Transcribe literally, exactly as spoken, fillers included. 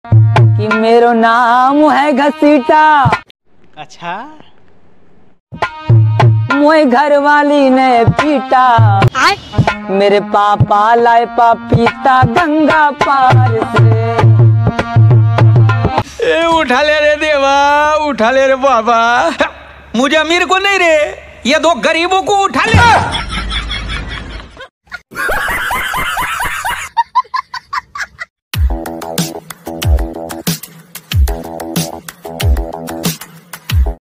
कि मेरो नाम है घसीटा। अच्छा, मोए घर वाली ने पीटा, मेरे पापा लाए पपीता गंगा पार से। ए उठा ले रे देवा, उठा ले रे बाबा, मुझे अमीर को नहीं रे, ये दो गरीबों को उठा ले।